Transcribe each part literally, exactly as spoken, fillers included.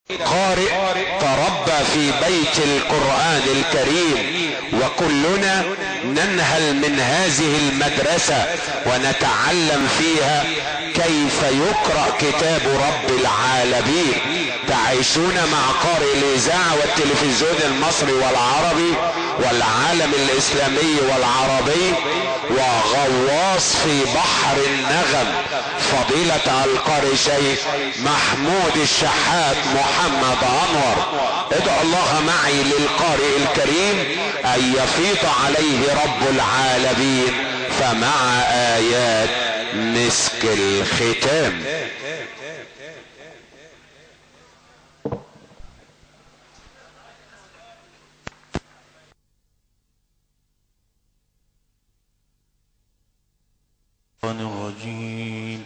قارئ تربى في بيت القرآن الكريم، وكلنا ننهل من هذه المدرسة ونتعلم فيها كيف يقرأ كتاب رب العالمين. تعيشون مع قارئ الإذاعة والتلفزيون المصري والعربي والعالم الإسلامي والعربي وغواص في بحر النغم فضيلة القارئ شيخ محمود الشحات محمد أنور. ادعو الله معي للقارئ الكريم أن يفيض عليه رب العالمين فمع آيات مسك الختام. الرجيم.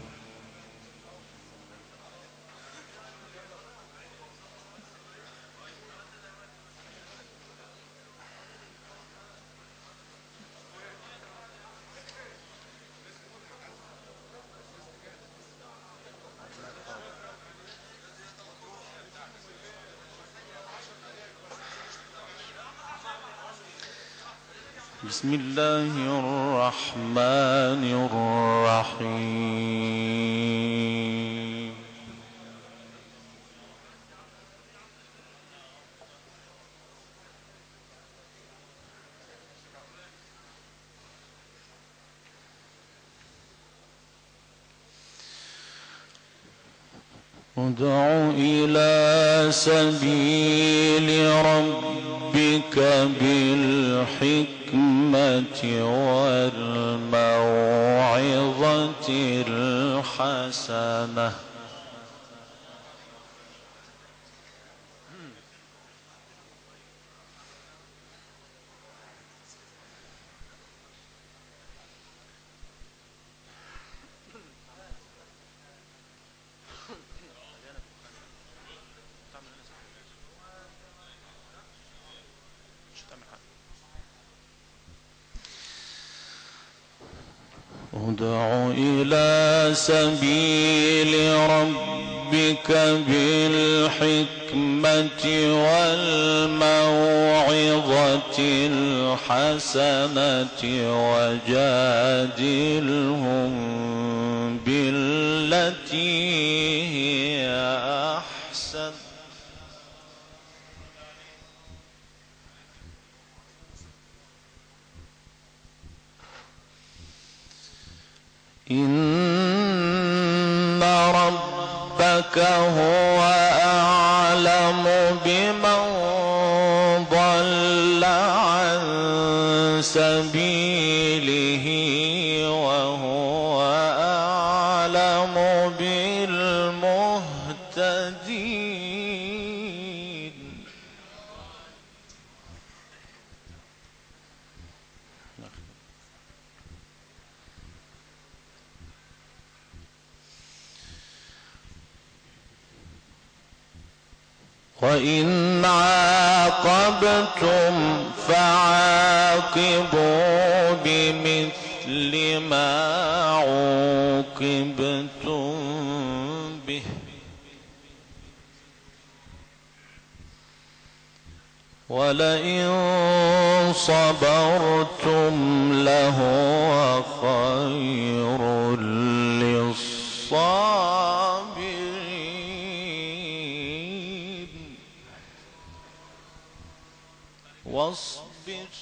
بسم الله الرحمن الرحيم. ادع إلى سبيل ربك بالحكمة والموعظة الحسنة. ادع إلى سبيل ربك بالحكمة والموعظة الحسنة وجادلهم بالتي هي أحسن. إن ربك هو أعلم بمن ضل عن سبيله وهو أعلم بالمهتدين. وإن عاقبتم فعاقبوا بمثل ما عوقبتم به ولئن صبرتم لهو خير للصابرين. واصبر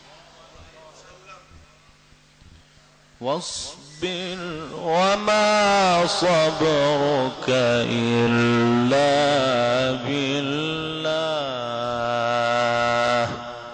واصبر وما صبرك إلا بالله.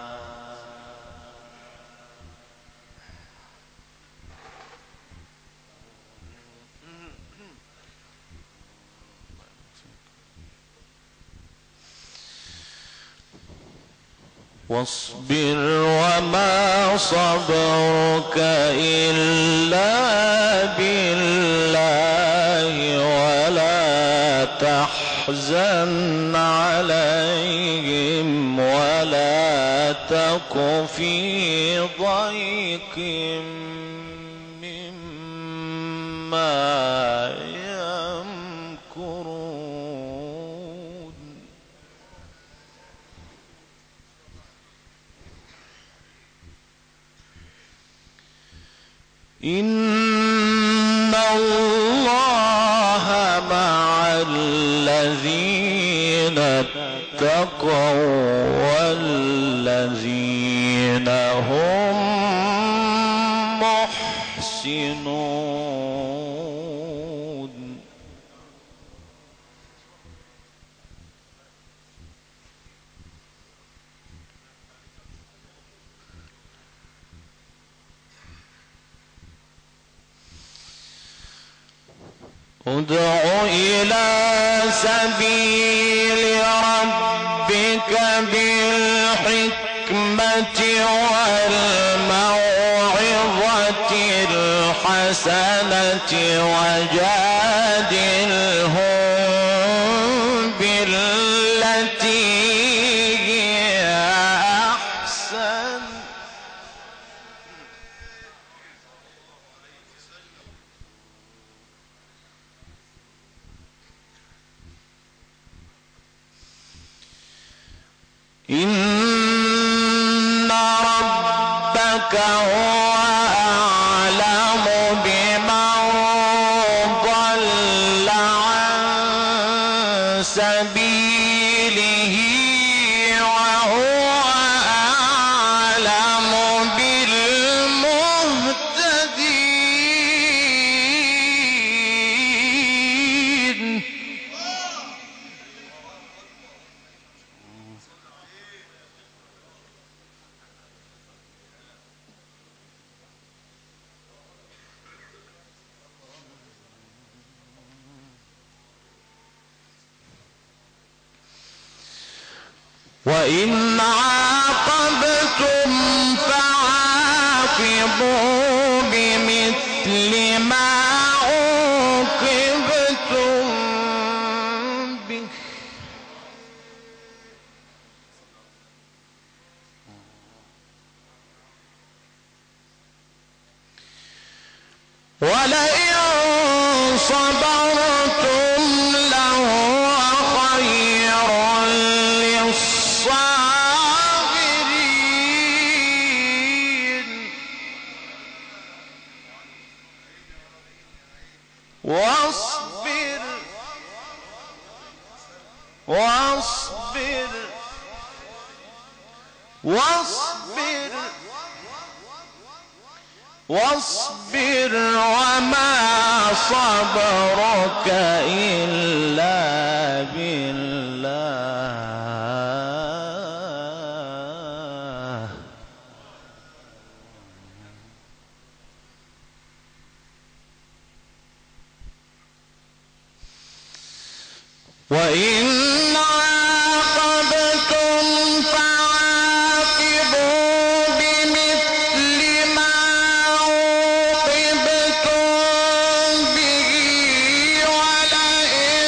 واصبر وما صبرك إلا بالله ولا تحزن عليهم ولا تك في ضيق مما يمكرون. إن الله مع الذين اتقوا والذين هم محسنون. ادع إلى سبيل ربك بالحكمة والموعظة الحسنة وجادلهم بالتي هي أحسن إن ربك هو أعلم بمن ضل عن سبيله وهو أعلم بالمهتدين. وإن عاقبتم فعاقبوا بمثل ما عوقبتم به ولئن صبرتم لهو خير للصابرين. واصبر واصبر واصبر واصبر وما صبرك إلا بالله. وإن عاقبتم فعاقبوا بمثل ما عوقبتم به ولئن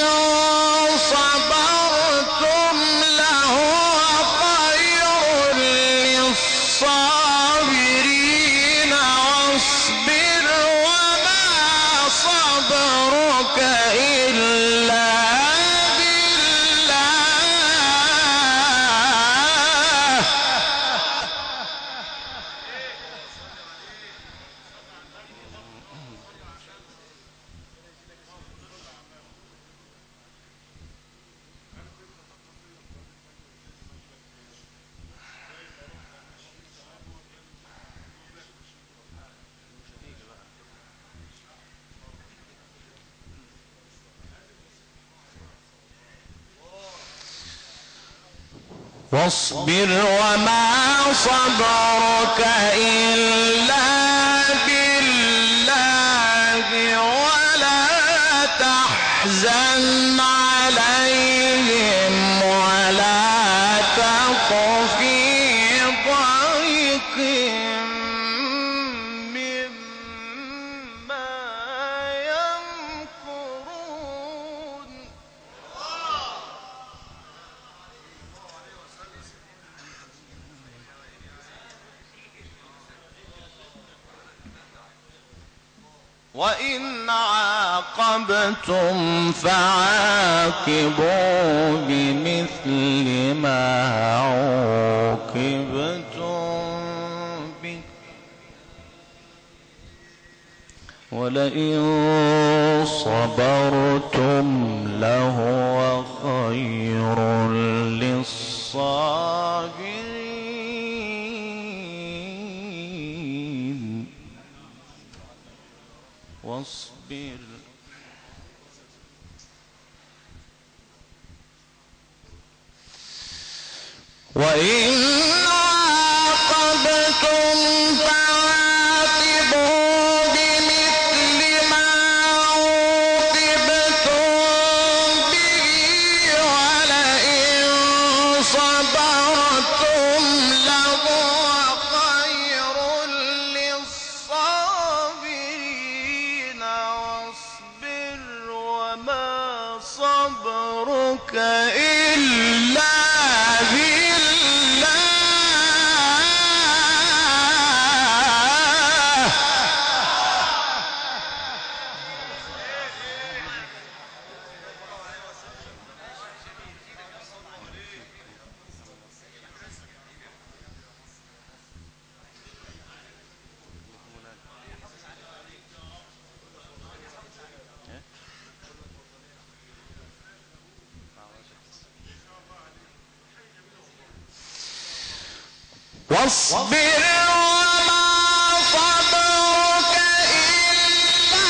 صبرتم لهو خير للصابرين. واصبر وما صبرك إلا واصبر وما صبرك إلا بالله ولا تحزن عليهم ولا تك في ضيق مما يمكرون. وإن عاقبتم فعاقبوا بمثل ما عوقبتم به ولئن صبرتم لهو خير للصابرين واصبر وإن عاقبتم فعاقبوا بمثل ما عوقبتم به ولئن صبرتم لهو خير للصابرين واصبر وما صبرك إلا واصبر وما صبرك إلا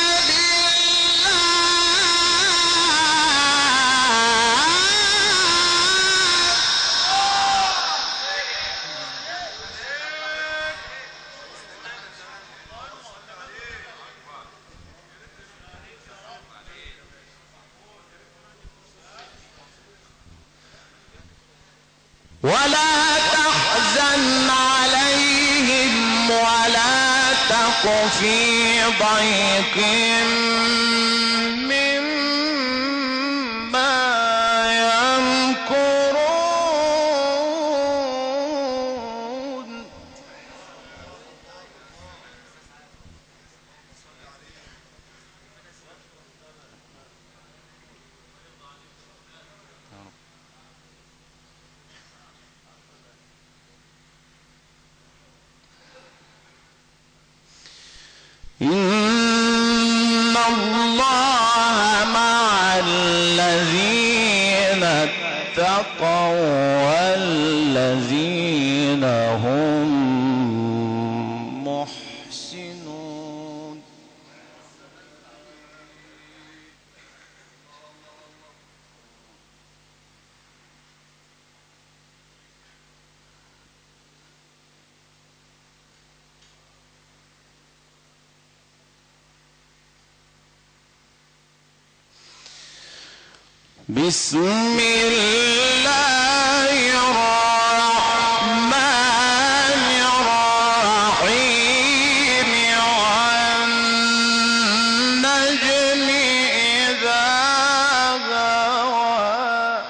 بالله ولا تحزن عليهم ولا تك في ضيق مما يمكرون إن الله مع الذين اتقوا والذين هم محسنون بسم الله الرحمن الرحيم والنجم إذا هوى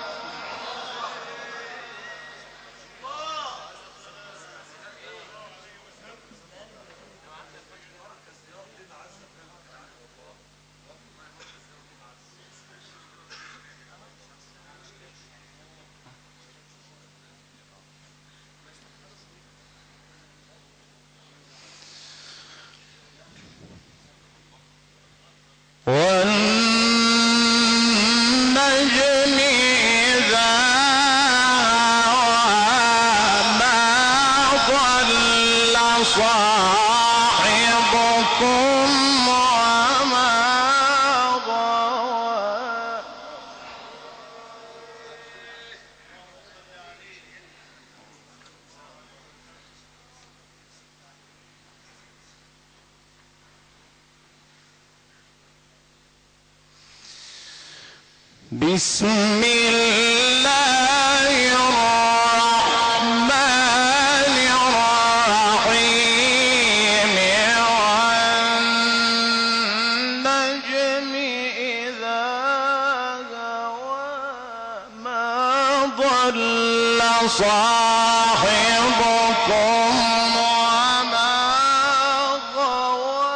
والنجم إذا هوى ما ضل صاحبكم وما غوى بسم الله الرحمن الرحيم والنجم إذا هوى ما ضل صاحبكم وما غوى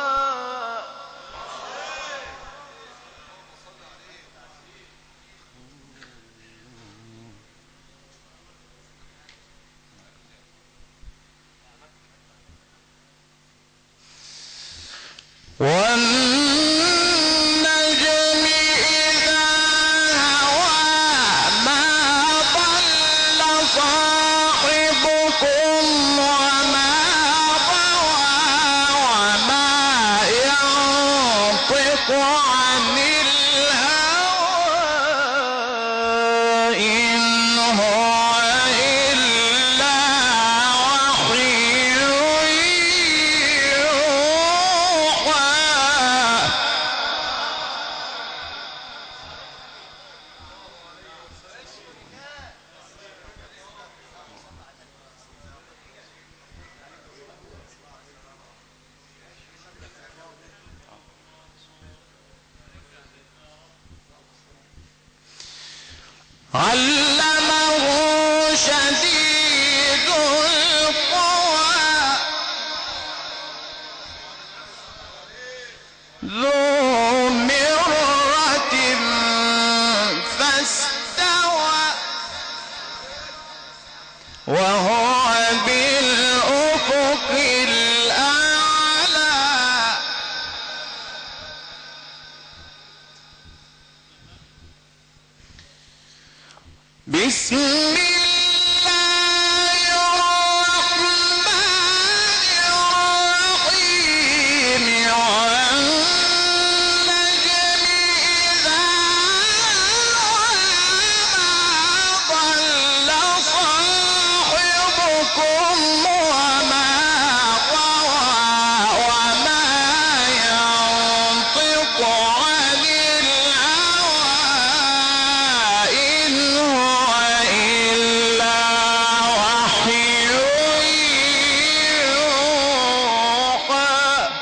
والنجم علمه شديد القوى ذو مرة فاستوى وهو بالأفق الأعلى بسم الله الرحمن الرحيم والنجم إذا هوى ضل صاحبكم وما غوى وما ينطق عن الهوى إن هو إلا وحي يوحى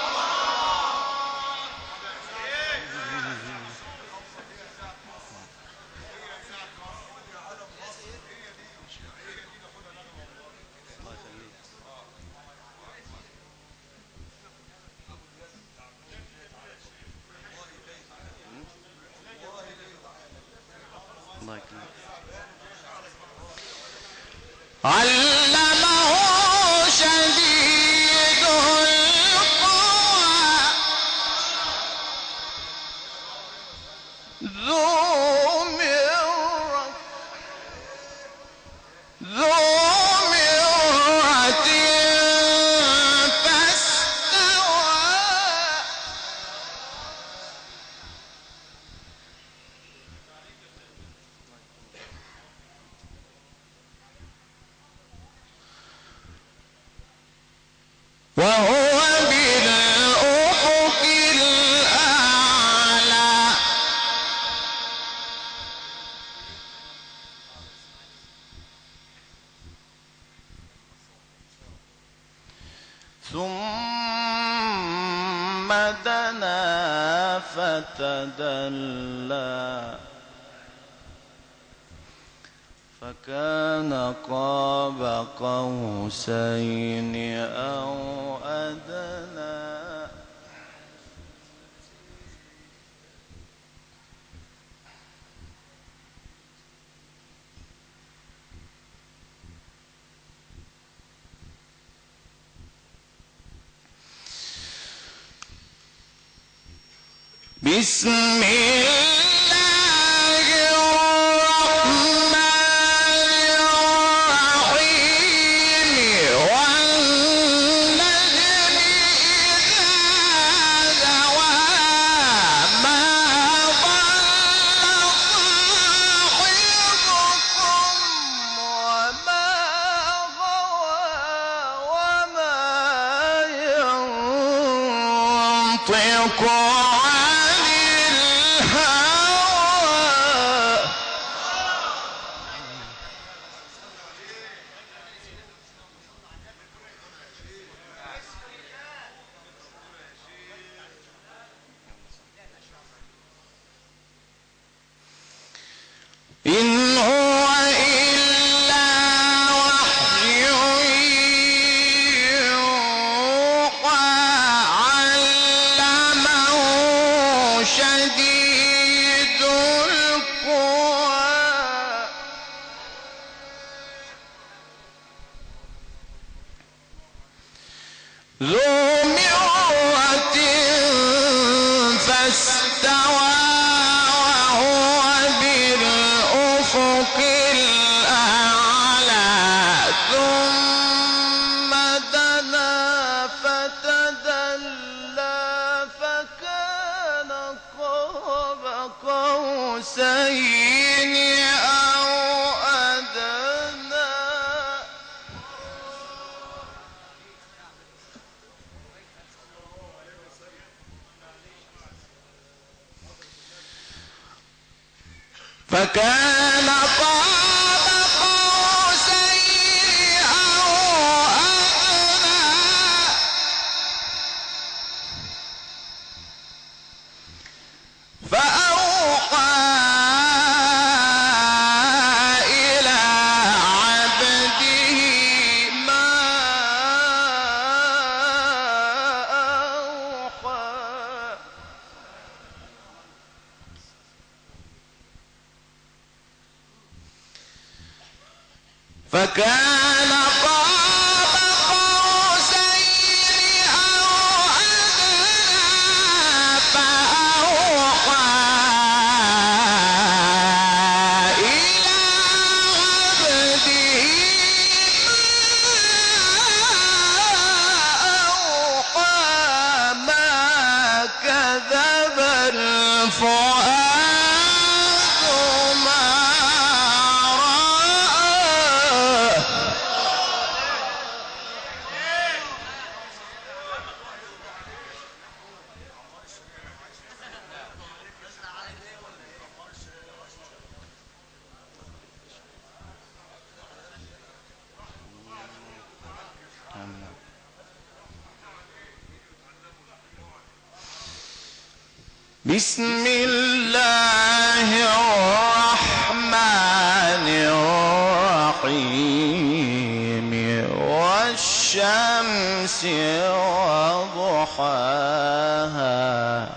علمه شديد القوى ذو مرة ذو مرة فاستوى وهو بالأفق الأعلى ثم دنا فتدلى فكان قاب قوسين أو أدنى بسم الله الرحمن الرحيم والنجم إذا هوى ما ضل صاحبكم وما غوى وما ينطق عن الهوى إن هو إلا وحي يوحى علمه شديد القوى ذو مرة فاستوى وهو بالأفق الأعلى ثم دنا فتدلى فكان قاب قوسين أو أدنى فكان قاب قوسين أو أدنى فأوحى فكان قاب قوسين أو أدنى فأوحى إلى عبده ما أوحى ما كذب الفؤاد بسم الله الرحمن الرحيم والشمس وضحاها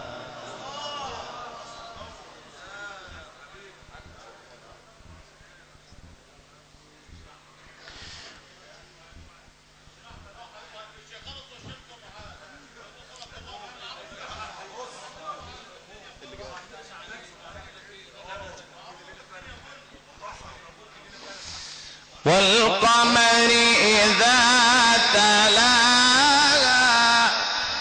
والقمر إذا تلاها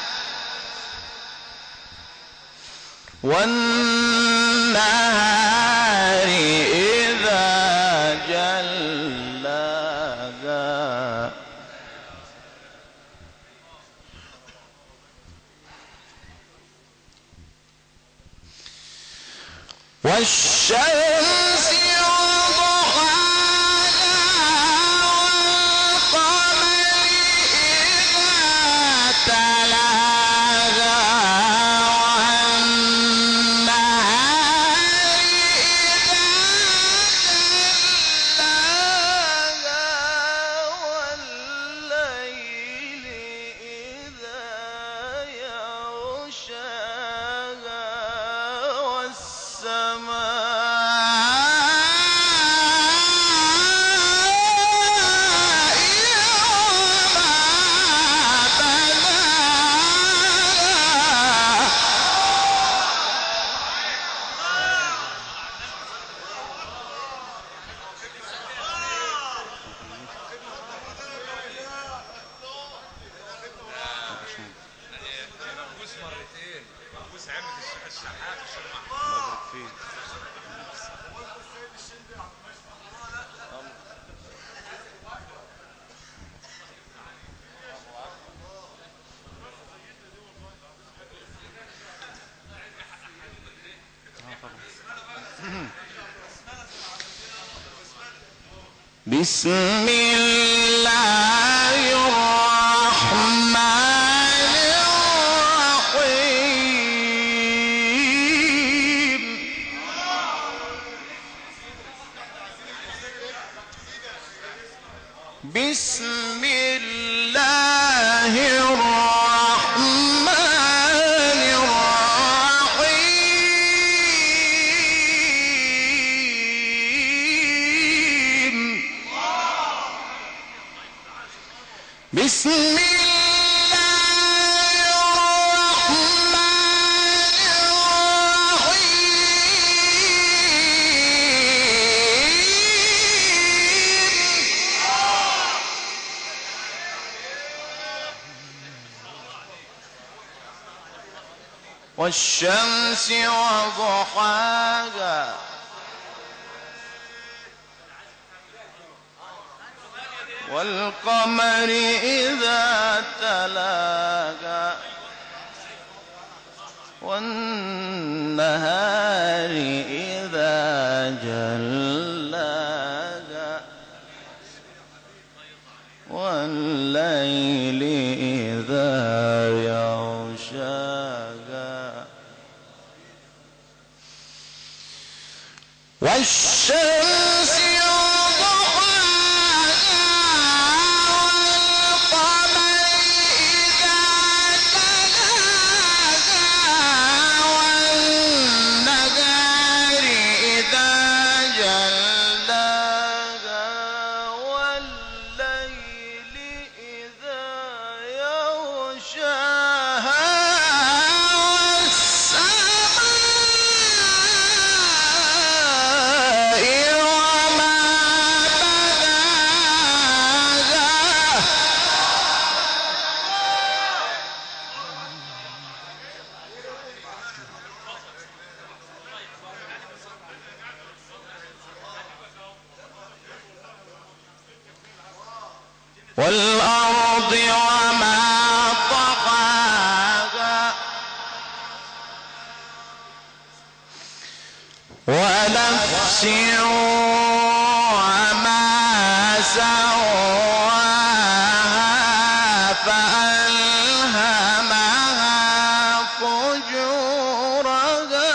والنهار إذا جلاها والشمس بسم الله الرحمن الرحيم بسم الله الرحمن الرحيم بسم الله الرحمن الرحيم والشمس وضحاها والقمر إذا تلاها والنهار إذا جلاها والليل إذا يغشاها والشمس والنهار والأرض وما طحاها ونفس وما سواها فألهمها فجورها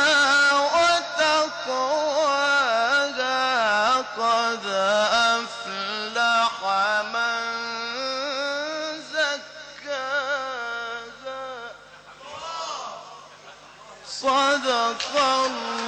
وتقواها قد أفلح من زكاها صدق الله